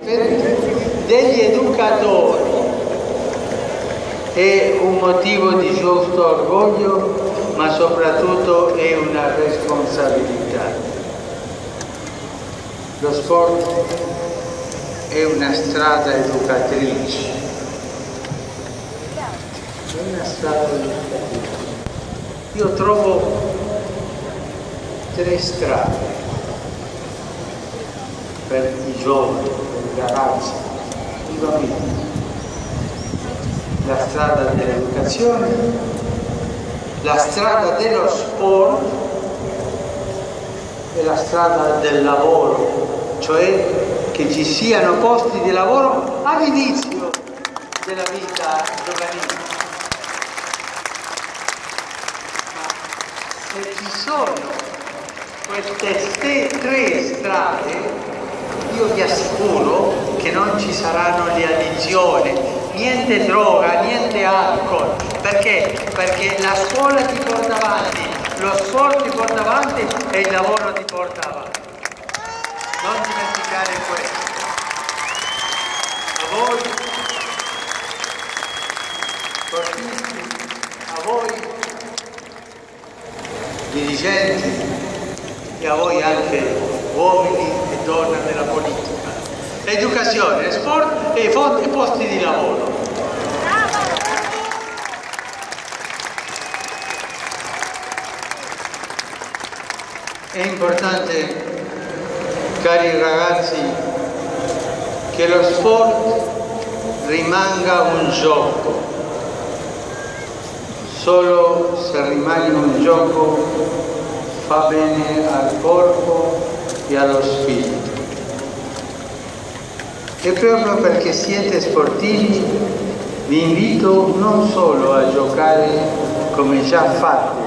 degli educatori. È un motivo di giusto orgoglio, ma soprattutto è una responsabilità. Lo sport è una strada educatrice. È una strada educatrice. Io trovo 3 strade per i giovani, per i ragazzi, i bambini. La strada dell'educazione, la strada dello sport e la strada del lavoro, cioè che ci siano posti di lavoro all'inizio della vita giovanile. Ma se ci sono queste 3 strade, io vi assicuro che non ci saranno le addizioni, niente droga, niente alcol. Perché? Perché la scuola ti porta avanti, lo sport ti porta avanti e il lavoro ti porta avanti. Non dimenticare questo. A voi, sportivi, a voi, dirigenti, e a voi anche uomini e donne della politica. Educazione, sport e posti di lavoro. È importante, cari ragazzi, che lo sport rimanga un gioco. Solo se rimane un gioco fa bene al corpo e allo spirito. E proprio perché siete sportivi vi invito non solo a giocare come già fate,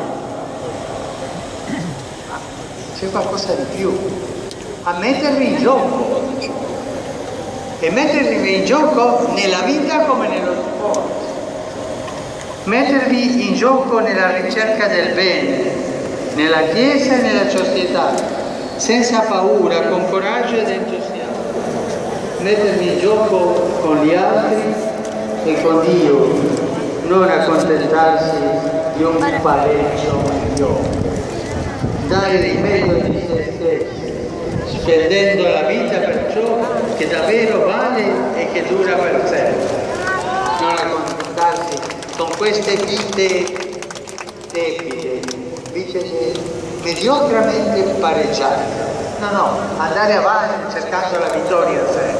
ma c'è qualcosa di più, a mettervi in gioco e mettervi in gioco nella vita come nello sport, mettervi in gioco nella ricerca del bene, nella Chiesa e nella società, senza paura, con coraggio ed entusiasmo. Mettermi in gioco con gli altri e con Dio, non accontentarsi di un pareggio migliore. Dare il meglio di se stessi, spendendo la vita per ciò che davvero vale e che dura per sempre. Non accontentarsi con queste vite debite, vite mediocramente pareggiate. No, andare avanti cercando la vittoria sempre.